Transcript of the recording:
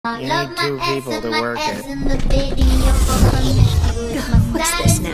You need two people to work it. What's this now?